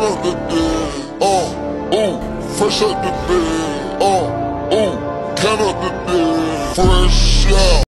out the dead. Ooh, fresh out the bed. Ooh, count out the dead. Fresh out.